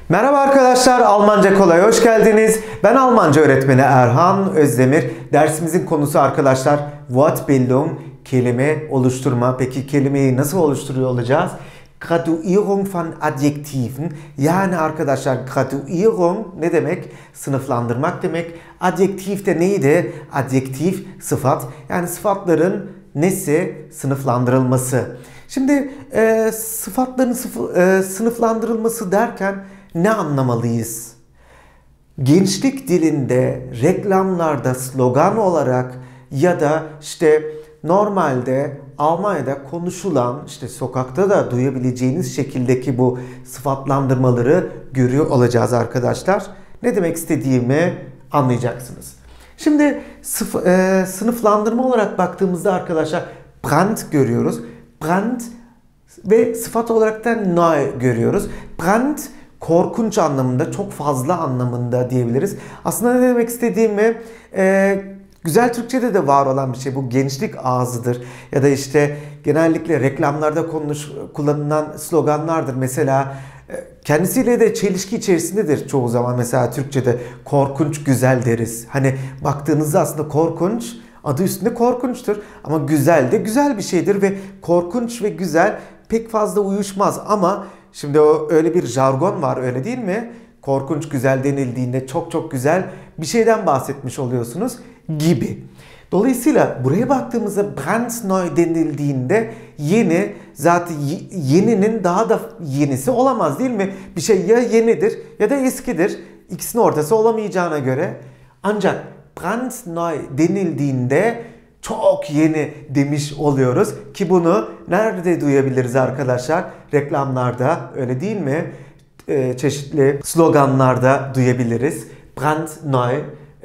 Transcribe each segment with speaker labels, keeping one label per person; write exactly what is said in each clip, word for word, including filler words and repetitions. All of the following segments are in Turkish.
Speaker 1: Merhaba arkadaşlar, Almanca Kolay hoş geldiniz. Ben Almanca öğretmeni Erhan Özdemir. Dersimizin konusu arkadaşlar Wortbildung, kelime oluşturma. Peki kelimeyi nasıl oluşturuyor olacağız? Graduierung von Adjektiven. Yani arkadaşlar Graduierung ne demek? Sınıflandırmak demek. Adjektif de neydi? Adjektif sıfat. Yani sıfatların nesi? Sınıflandırılması. Şimdi e, sıfatların sıfı, e, sınıflandırılması derken ne anlamalıyız? Gençlik dilinde, reklamlarda slogan olarak ya da işte normalde Almanya'da konuşulan, işte sokakta da duyabileceğiniz şekildeki bu sıfatlandırmaları görüyor olacağız arkadaşlar. Ne demek istediğimi anlayacaksınız. Şimdi sıf, e, sınıflandırma olarak baktığımızda arkadaşlar Brand görüyoruz. Brand ve sıfat olarak da neu görüyoruz. Brand korkunç anlamında, çok fazla anlamında diyebiliriz. Aslında ne demek istediğimi e, güzel Türkçe'de de var olan bir şey. Bu gençlik ağzıdır. Ya da işte genellikle reklamlarda konuş, kullanılan sloganlardır. Mesela e, kendisiyle de çelişki içerisindedir çoğu zaman. Mesela Türkçe'de korkunç güzel deriz. Hani baktığınızda aslında korkunç adı üstünde korkunçtur. Ama güzel de güzel bir şeydir ve korkunç ve güzel pek fazla uyuşmaz. Ama şimdi o öyle bir jargon var, öyle değil mi? Korkunç güzel denildiğinde çok çok güzel bir şeyden bahsetmiş oluyorsunuz gibi. Dolayısıyla buraya baktığımızda brandneu denildiğinde yeni, zaten yeninin daha da yenisi olamaz değil mi? Bir şey ya yenidir ya da eskidir. İkisinin ortası olamayacağına göre. Ancak brandneu denildiğinde çok yeni demiş oluyoruz ki bunu nerede duyabiliriz arkadaşlar? Reklamlarda, öyle değil mi? Ee, çeşitli sloganlarda duyabiliriz brandneu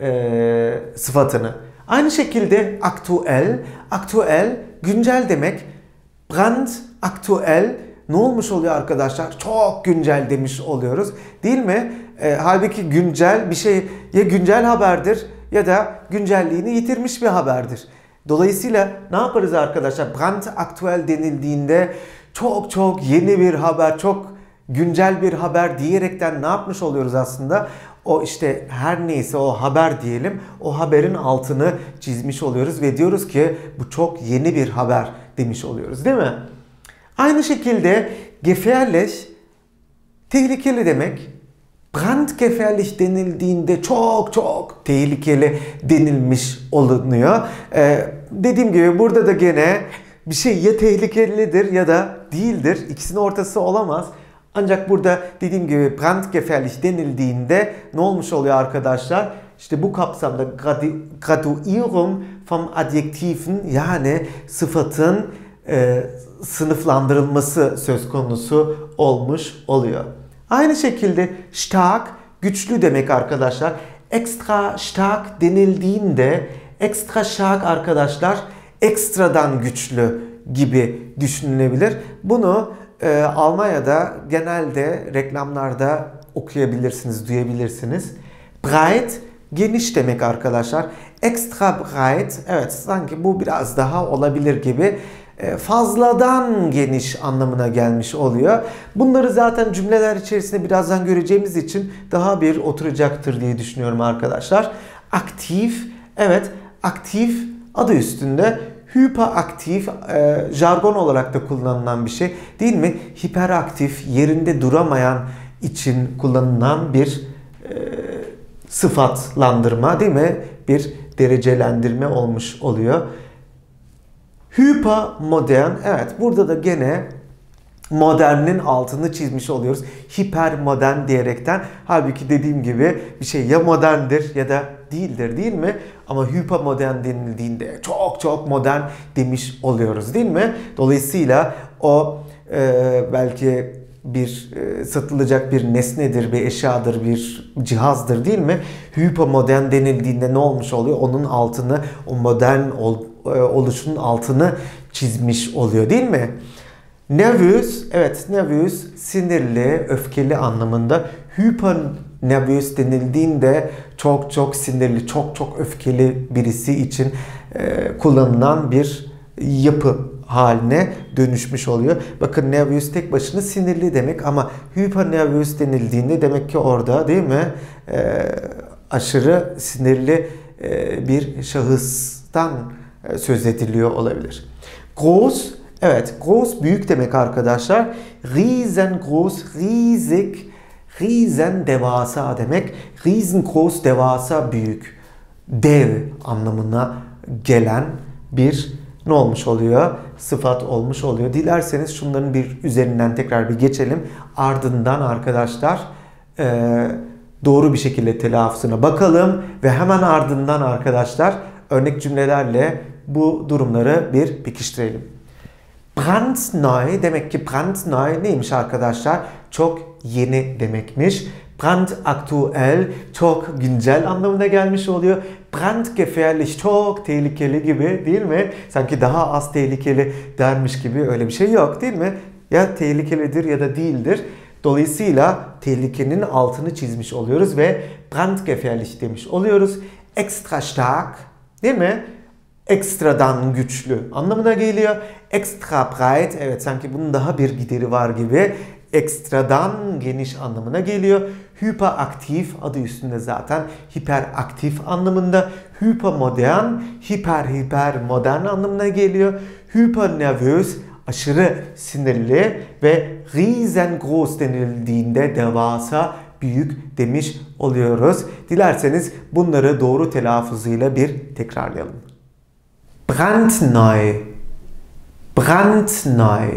Speaker 1: e, sıfatını. Aynı şekilde aktuell, aktuell güncel demek. Brand aktuell ne olmuş oluyor arkadaşlar? Çok güncel demiş oluyoruz. Değil mi? E, halbuki güncel bir şey ya güncel haberdir ya da güncelliğini yitirmiş bir haberdir. Dolayısıyla ne yaparız arkadaşlar? Brand aktuell denildiğinde çok çok yeni bir haber, çok güncel bir haber diyerekten ne yapmış oluyoruz aslında? O işte her neyse o haber diyelim, o haberin altını çizmiş oluyoruz ve diyoruz ki bu çok yeni bir haber demiş oluyoruz, değil mi? Aynı şekilde gefährlich tehlikeli demek. Brandgefährlich denildiğinde çok çok tehlikeli denilmiş olunuyor. Ee, dediğim gibi burada da gene bir şey ya tehlikelidir ya da değildir. İkisinin ortası olamaz. Ancak burada dediğim gibi brandgefährlich denildiğinde ne olmuş oluyor arkadaşlar? İşte bu kapsamda Graduierung vom Adjektiven, yani sıfatın e, sınıflandırılması söz konusu olmuş oluyor. Aynı şekilde stark güçlü demek arkadaşlar. Extra stark denildiğinde extra stark arkadaşlar ekstradan güçlü gibi düşünülebilir. Bunu e, Almanya'da genelde reklamlarda okuyabilirsiniz, duyabilirsiniz. Breit geniş demek arkadaşlar. Extra breit, evet sanki bu biraz daha olabilir gibi. Fazladan geniş anlamına gelmiş oluyor. Bunları zaten cümleler içerisinde birazdan göreceğimiz için daha bir oturacaktır diye düşünüyorum arkadaşlar. Aktif, evet aktif adı üstünde. Hyperaktif, e, jargon olarak da kullanılan bir şey değil mi? Hiperaktif, yerinde duramayan için kullanılan bir e, sıfatlandırma değil mi? Bir derecelendirme olmuş oluyor. Hypermodern, evet burada da gene modernin altını çizmiş oluyoruz. Hipermodern diyerekten. Halbuki dediğim gibi bir şey ya moderndir ya da değildir, değil mi? Ama hypermodern denildiğinde çok çok modern demiş oluyoruz, değil mi? Dolayısıyla o e, belki bir e, satılacak bir nesnedir, bir eşyadır, bir cihazdır, değil mi? Hypermodern denildiğinde ne olmuş oluyor? Onun altını, o modern ol, e, oluşunun altını çizmiş oluyor, değil mi? Nervös, evet nervös sinirli, öfkeli anlamında. Hypernervös denildiğinde çok çok sinirli, çok çok öfkeli birisi için e, kullanılan bir yapı haline dönüşmüş oluyor. Bakın nervös tek başına sinirli demek ama hypernervös denildiğinde demek ki orada değil mi? E, aşırı sinirli e, bir şahıstan e, söz ediliyor olabilir. Groß, evet, groß büyük demek arkadaşlar. Riesengroß, riesig, riesen devasa demek. Riesengroß devasa büyük, dev anlamına gelen bir ne olmuş oluyor? Sıfat olmuş oluyor. Dilerseniz şunların bir üzerinden tekrar bir geçelim. Ardından arkadaşlar e, doğru bir şekilde telaffuzuna bakalım ve hemen ardından arkadaşlar örnek cümlelerle bu durumları bir pekiştirelim. Brandneu, demek ki brandneu neymiş arkadaşlar? Çok yeni demekmiş. Brandaktuell çok güncel anlamına gelmiş oluyor. Brandgefährlich çok tehlikeli gibi değil mi? Sanki daha az tehlikeli dermiş gibi, öyle bir şey yok değil mi? Ya tehlikelidir ya da değildir. Dolayısıyla tehlikenin altını çizmiş oluyoruz ve brandgefährlich demiş oluyoruz. Extra stark değil mi? Ekstradan güçlü anlamına geliyor. Extra breit, evet sanki bunun daha bir gideri var gibi. Ekstradan geniş anlamına geliyor. Hyperaktif, adı üstünde zaten hiperaktif anlamında. Hypermodern, hiper hiper modern anlamına geliyor. Hypernervös, aşırı sinirli ve riesengroß denildiğinde devasa, büyük demiş oluyoruz. Dilerseniz bunları doğru telaffuzuyla bir tekrarlayalım. Brandneu, brandneu,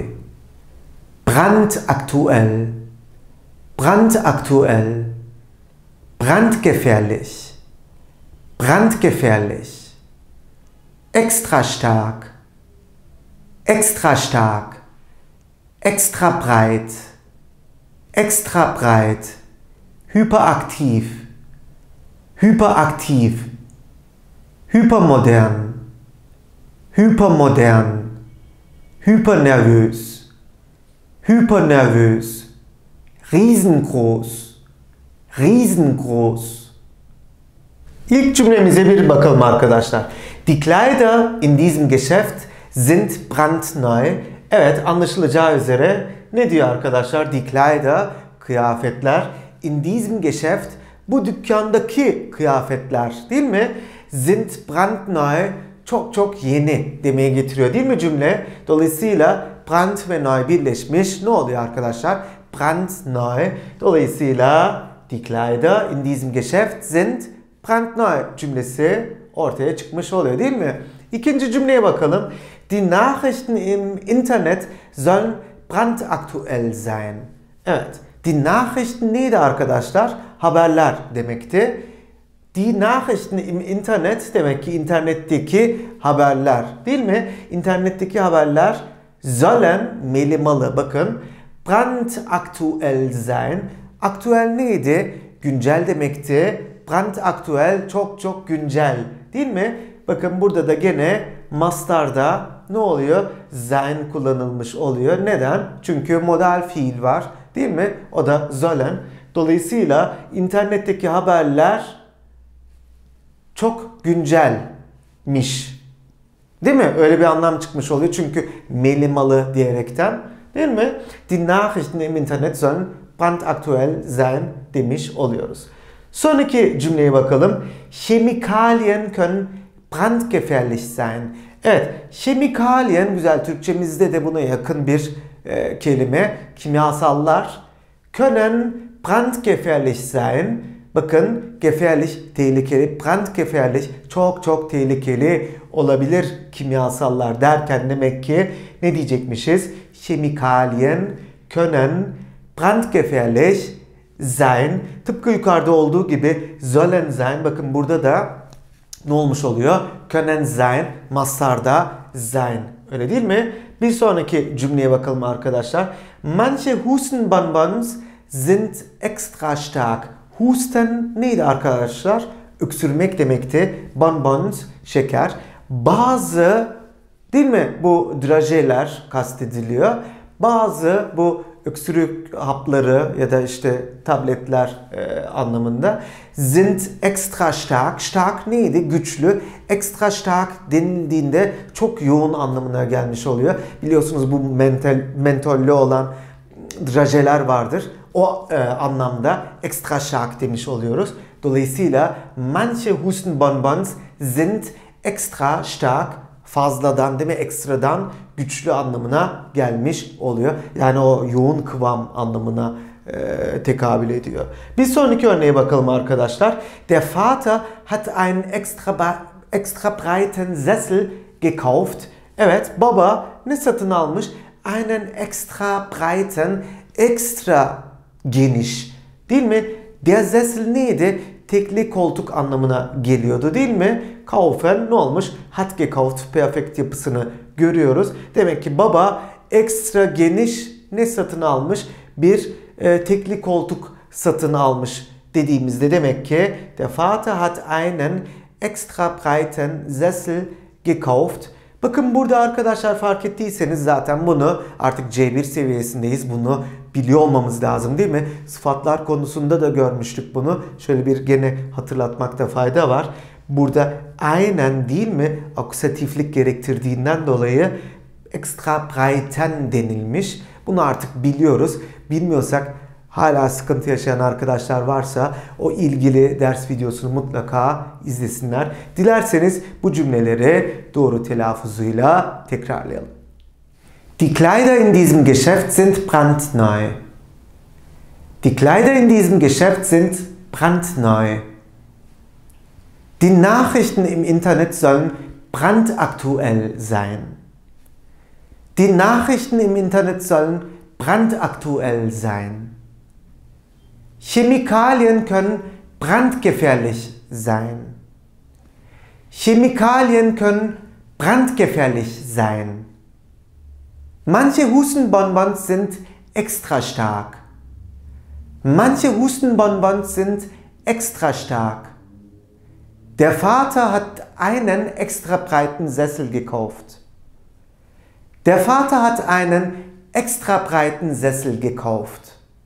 Speaker 1: brandaktuell, brandaktuell, brandgefährlich, brandgefährlich, extra stark, extra stark, extra breit, extra breit, hyperaktiv, hyperaktiv, hypermodern, hypermodern, hypernervös, hypernervös, riesengroß, riesengroß. İlk cümlemize bir bakalım arkadaşlar. Die Kleider in diesem Geschäft sind brandneu. Evet, anlaşılacağı üzere ne diyor arkadaşlar? Die Kleider, kıyafetler. In diesem Geschäft, bu dükkandaki kıyafetler değil mi? Sind brandneu, çok çok yeni demeye getiriyor değil mi cümle? Dolayısıyla brand ve neu birleşmiş. Ne oluyor arkadaşlar? Brandneu. Dolayısıyla die Kleider in diesem Geschäft sind brandneu cümlesi ortaya çıkmış oluyor değil mi? İkinci cümleye bakalım. Die Nachrichten im Internet sollen brandaktuell sein. Evet. Die Nachrichten neydi arkadaşlar? Haberler demekti. Die Nachrichten im Internet demek ki internetteki haberler değil mi? İnternetteki haberler sollen melimalı, bakın. Brandaktuell sein. Aktüel neydi? Güncel demekti. Brandaktuell çok çok güncel değil mi? Bakın burada da gene mastarda ne oluyor? Sein kullanılmış oluyor. Neden? Çünkü modal fiil var değil mi? O da sollen. Dolayısıyla internetteki haberler çok güncelmiş. Değil mi? Öyle bir anlam çıkmış oluyor. Çünkü melimalı diyerekten. Değil mi? Die Nachrichten im Internet sollen brandaktuell sein demiş oluyoruz. Sonraki cümleye bakalım. Chemikalien können brandgefährlich sein. Evet, chemikalien, güzel Türkçemizde de buna yakın bir e, kelime. Kimyasallar. Können brandgefährlich sein. Bakın, gefährlich tehlikeli, brandgefährlich çok çok tehlikeli olabilir kimyasallar derken demek ki ne diyecekmişiz? Chemikalien können brandgefährlich sein. Tıpkı yukarıda olduğu gibi sollen sein. Bakın burada da ne olmuş oluyor? Können sein, mastarda sein. Öyle değil mi? Bir sonraki cümleye bakalım arkadaşlar. Manche Hustenbonbons sind extra stark. Husten neydi arkadaşlar? Öksürmek demekti. Bonbons, şeker. Bazı, değil mi, bu drajeler kastediliyor. Bazı bu öksürük hapları ya da işte tabletler e, anlamında. Sind extra stark. Stark neydi? Güçlü. Extra stark denildiğinde çok yoğun anlamına gelmiş oluyor. Biliyorsunuz bu mental, mentollü olan drajeler vardır. O e, anlamda extra stark demiş oluyoruz. Dolayısıyla manche Hustenbonbons sind extra stark, fazladan değil mi, ekstradan güçlü anlamına gelmiş oluyor. Yani o yoğun kıvam anlamına e, tekabül ediyor. Bir sonraki örneğe bakalım arkadaşlar. Der Vater hat einen extra, extra breiten Sessel gekauft. Evet, baba ne satın almış? Einen extra breiten, ekstra geniş. Değil mi? Der Sessel neydi? Tekli koltuk anlamına geliyordu değil mi? Kaufen ne olmuş? Hat gekauft perfekt yapısını görüyoruz. Demek ki baba ekstra geniş ne satın almış? Bir e, tekli koltuk satın almış dediğimizde demek ki der Vater hat einen extra breiten Sessel gekauft. Bakın burada arkadaşlar, fark ettiyseniz zaten bunu artık C bir seviyesindeyiz. Bunu biliyor olmamız lazım değil mi? Sıfatlar konusunda da görmüştük bunu. Şöyle bir gene hatırlatmakta fayda var. Burada aynen değil mi? Akusatiflik gerektirdiğinden dolayı extra breiten denilmiş. Bunu artık biliyoruz. Bilmiyorsak, hala sıkıntı yaşayan arkadaşlar varsa o ilgili ders videosunu mutlaka izlesinler. Dilerseniz bu cümleleri doğru telaffuzuyla tekrarlayalım. Die Kleider in diesem Geschäft sind brandneu. Die Kleider in diesem Geschäft sind brandneu. Die Nachrichten im Internet sollen brandaktuell sein. Die Nachrichten im Internet sollen brandaktuell sein. Chemikalien können brandgefährlich sein. Chemikalien können brandgefährlich sein. Manche Hustenbonbons sind extra stark. Manche Hustenbonbons sind extra stark. Der Vater hat einen extra breiten Sessel gekauft. Der Vater hat einen extra breiten Sessel gekauft.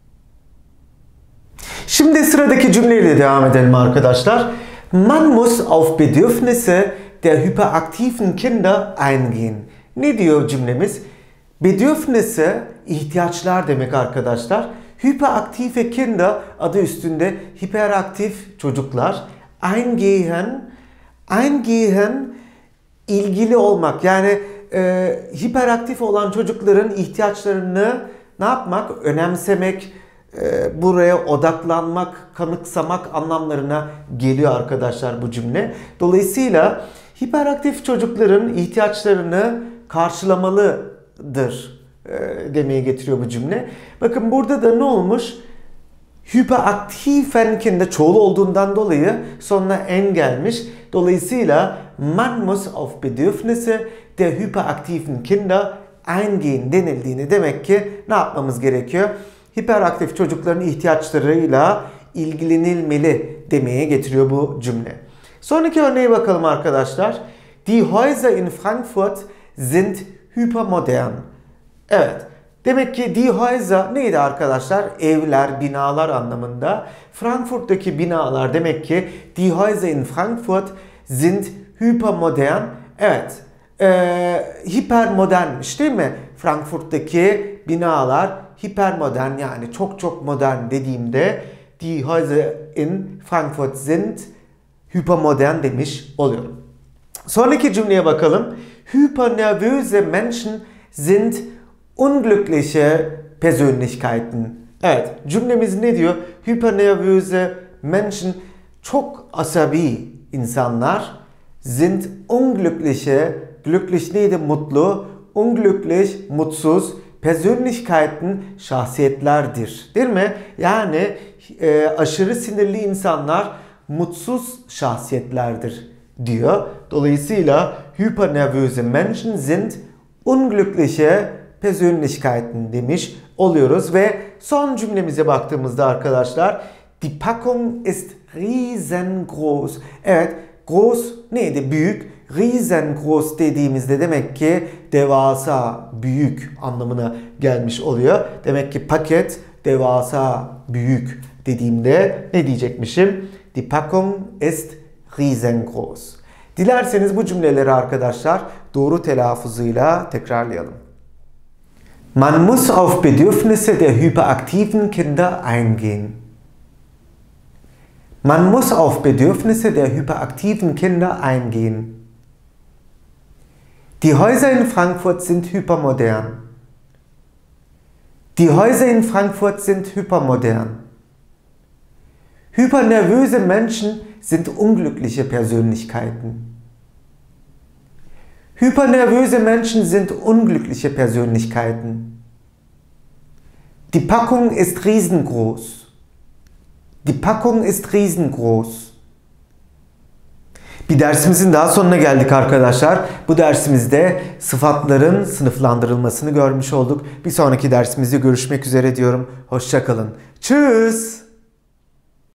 Speaker 1: Şimdi sıradaki cümleyle devam edelim arkadaşlar. Man muss auf Bedürfnisse der hyperaktiven Kinder eingehen. Ne diyor cümlemiz? Bedürfnisse, ihtiyaçlar demek arkadaşlar. Hyperaktive Kinder adı üstünde hiperaktif çocuklar. Eingehen, eingehen ilgili olmak. Yani e, hiperaktif olan çocukların ihtiyaçlarını ne yapmak? Önemsemek, e, buraya odaklanmak, kanıksamak anlamlarına geliyor arkadaşlar bu cümle. Dolayısıyla hiperaktif çocukların ihtiyaçlarını karşılamalıdır e, demeye getiriyor bu cümle. Bakın burada da ne olmuş? Hyperaktiven Kinder çoğul olduğundan dolayı sonuna en gelmiş. Dolayısıyla man muss auf Bedürfnisse der hyperaktiven Kinder eingehen denildiğini demek ki ne yapmamız gerekiyor? Hiperaktif çocukların ihtiyaçlarıyla ilgilenilmeli demeye getiriyor bu cümle. Sonraki örneğe bakalım arkadaşlar. Die Häuser in Frankfurt sind hypermodern. Evet. Demek ki die Häuser neydi arkadaşlar? Evler, binalar anlamında. Frankfurt'taki binalar demek ki die Häuser in Frankfurt sind hypermodern. Evet. Ee, hipermodernmiş değil mi? Frankfurt'taki binalar hipermodern, yani çok çok modern dediğimde die Häuser in Frankfurt sind hypermodern demiş oluyorum. Sonraki cümleye bakalım. Hypernervöse Menschen sind unglückliche Persönlichkeiten. Evet, cümlemiz ne diyor? Hypernervöse Menschen, çok asabi insanlar, sind unglückliche, glücklich neydi? Mutlu, unglücklich, mutsuz, Persönlichkeiten, şahsiyetlerdir. Değil mi? Yani e, aşırı sinirli insanlar mutsuz şahsiyetlerdir diyor. Dolayısıyla hypernervöse Menschen sind unglückliche Persönlichkeiten demiş oluyoruz ve son cümlemize baktığımızda arkadaşlar, die Packung ist riesengroß. Evet, groß neydi? Büyük. Riesengroß dediğimizde demek ki devasa, büyük anlamına gelmiş oluyor. Demek ki paket devasa, büyük dediğimde ne diyecekmişim? Die Packung ist riesengroß. Dilerseniz bu cümleleri arkadaşlar doğru telaffuzuyla tekrarlayalım. Man muss auf Bedürfnisse der hyperaktiven Kinder eingehen. Man muss auf Bedürfnisse der hyperaktiven Kinder eingehen. Die Häuser in Frankfurt sind hypermodern. Die Häuser in Frankfurt sind hypermodern. Hypernervöse Menschen sind unglückliche Persönlichkeiten. Hypernervöse Menschen sind unglückliche Persönlichkeiten. Die Packung ist riesengroß. Die Packung ist riesengroß. Bir dersimizin daha sonuna geldik arkadaşlar. Bu dersimizde sıfatların sınıflandırılmasını görmüş olduk. Bir sonraki dersimizde görüşmek üzere diyorum. Hoşça kalın. Tschüss.